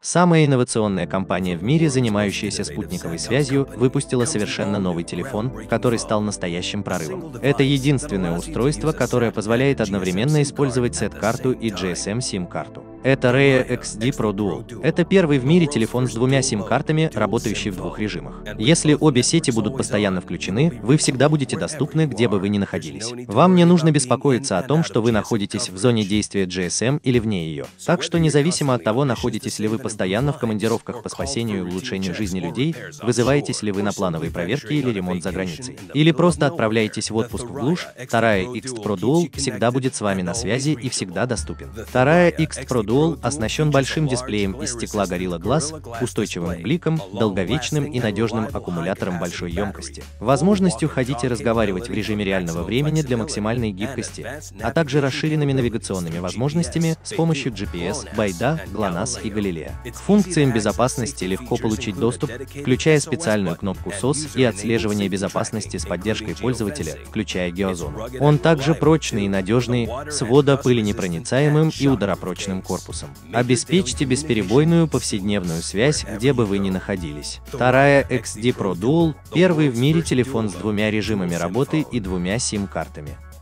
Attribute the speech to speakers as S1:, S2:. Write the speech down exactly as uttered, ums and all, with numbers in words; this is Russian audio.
S1: Самая инновационная компания в мире, занимающаяся спутниковой связью, выпустила совершенно новый телефон, который стал настоящим прорывом. Это единственное устройство, которое позволяет одновременно использовать сет-карту и джи эс эм сим-карту. Это Raya икс ди Pro Dual. Это первый в мире телефон с двумя сим-картами, работающий в двух режимах. Если обе сети будут постоянно включены, вы всегда будете доступны, где бы вы ни находились. Вам не нужно беспокоиться о том, что вы находитесь в зоне действия джи эс эм или вне ее. Так что независимо от того, находитесь ли вы постоянно в командировках по спасению и улучшению жизни людей, вызываетесь ли вы на плановые проверки или ремонт за границей, или просто отправляетесь в отпуск в глушь, Raya икс Pro Dual всегда будет с вами на связи и всегда доступен. Raya икс Pro Dual оснащен большим дисплеем из стекла Gorilla Glass, устойчивым к бликам, долговечным и надежным аккумулятором большой емкости, возможностью ходить и разговаривать в режиме реального времени для максимальной гибкости, а также расширенными навигационными возможностями с помощью джи пи эс, байда, глонасс и Галилея. К функциям безопасности легко получить доступ, включая специальную кнопку сос и отслеживание безопасности с поддержкой пользователя, включая геозону. Он также прочный и надежный, с водопыленепроницаемым и ударопрочным корпусом. Обеспечьте бесперебойную повседневную связь, где бы вы ни находились. Raya икс ди Pro Dual – первый в мире телефон с двумя режимами работы и двумя сим-картами.